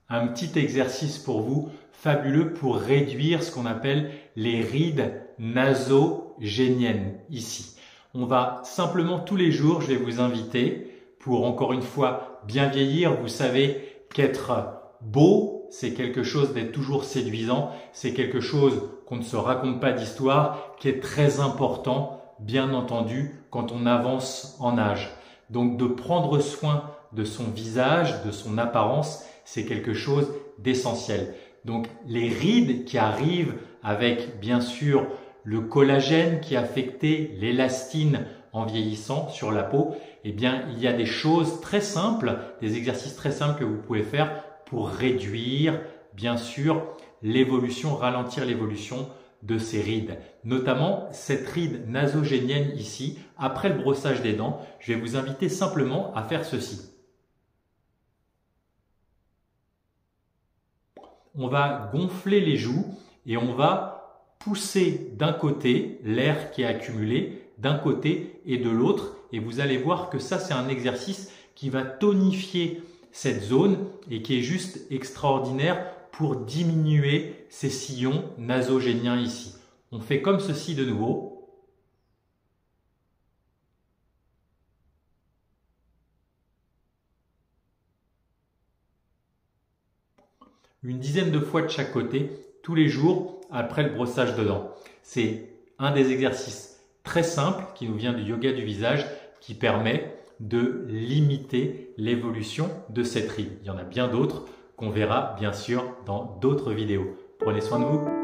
un petit exercice pour vous fabuleux pour réduire ce qu'on appelle les rides nasogéniennes ici. On va simplement tous les jours, je vais vous inviter pour encore une fois bien vieillir. Vous savez qu'être beau, c'est quelque chose d'être toujours séduisant, c'est quelque chose qu'on ne se raconte pas d'histoire, qui est très important, bien entendu, quand on avance en âge. Donc de prendre soin de son visage, de son apparence, c'est quelque chose d'essentiel. Donc les rides qui arrivent avec bien sûr le collagène qui est affecté, l'élastine en vieillissant sur la peau, eh bien il y a des choses très simples, des exercices très simples que vous pouvez faire pour réduire bien sûr l'évolution, ralentir l'évolution de ces rides. Notamment cette ride nasogénienne ici, après le brossage des dents, je vais vous inviter simplement à faire ceci. On va gonfler les joues et on va pousser d'un côté l'air qui est accumulé, d'un côté et de l'autre. Et vous allez voir que ça, c'est un exercice qui va tonifier cette zone et qui est juste extraordinaire pour diminuer ces sillons nasogéniens ici. On fait comme ceci de nouveau. Une dizaine de fois de chaque côté, tous les jours après le brossage de dents. C'est un des exercices très simples qui nous vient du yoga du visage qui permet de limiter l'évolution de cette ride. Il y en a bien d'autres qu'on verra bien sûr dans d'autres vidéos. Prenez soin de vous.